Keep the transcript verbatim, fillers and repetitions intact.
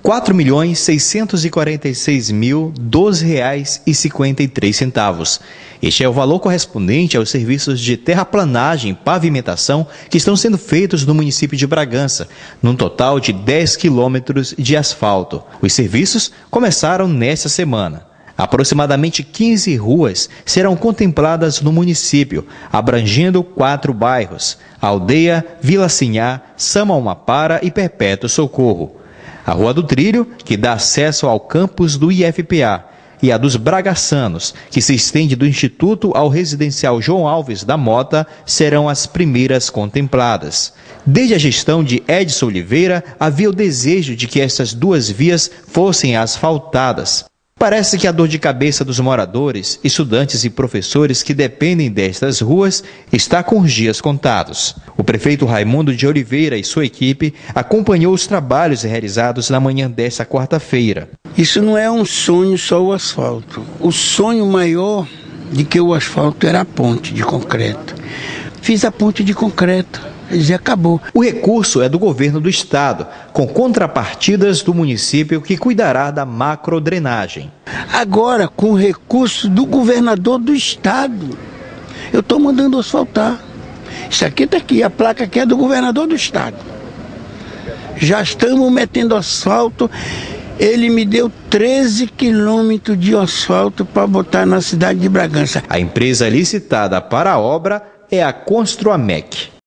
quatro milhões seiscentos e quarenta e seis mil, doze reais e cinquenta e três centavos. Este é o valor correspondente aos serviços de terraplanagem e pavimentação que estão sendo feitos no município de Bragança, num total de dez quilômetros de asfalto. Os serviços começaram nesta semana. Aproximadamente quinze ruas serão contempladas no município, abrangendo quatro bairros: Aldeia, Vila Sinhá, Samaumapara e Perpétuo Socorro. A Rua do Trilho, que dá acesso ao campus do I F P A, e a dos Bragaçanos, que se estende do Instituto ao Residencial João Alves da Mota, serão as primeiras contempladas. Desde a gestão de Edson Oliveira, havia o desejo de que essas duas vias fossem asfaltadas. Parece que a dor de cabeça dos moradores, estudantes e professores que dependem destas ruas está com os dias contados. O prefeito Raimundo de Oliveira e sua equipe acompanhou os trabalhos realizados na manhã desta quarta-feira. Isso não é um sonho só o asfalto. O sonho maior de que o asfalto era a ponte de concreto. Fiz a ponte de concreto. E acabou. O recurso é do governo do estado, com contrapartidas do município que cuidará da macrodrenagem. Agora, com o recurso do governador do estado, eu estou mandando asfaltar. Isso aqui está aqui, a placa aqui é do governador do estado. Já estamos metendo asfalto. Ele me deu treze quilômetros de asfalto para botar na cidade de Bragança. A empresa licitada para a obra é a Construamec.